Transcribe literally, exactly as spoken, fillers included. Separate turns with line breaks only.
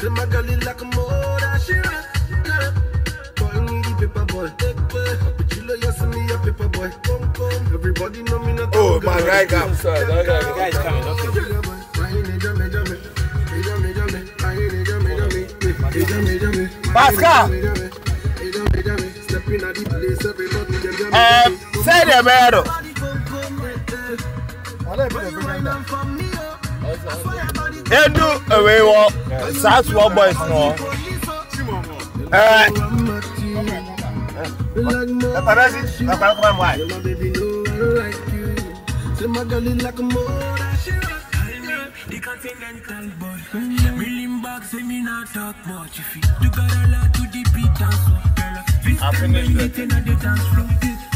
Say my girl is like a motor, she rock. Call me the paper boy. But you know you see me a paper boy. Come, come. Everybody know me not.
Oh, my guy, guy.
Sorry, the guy is coming. Okay.
Pascal. Um, say the matter. Edu away walk. South Wall boys no. Eh. Paparazzi, papa come why?
The continental boy. Million bucks, say me not talk much. If you got a lot to the beat and so.
I finished it.
The dance floor.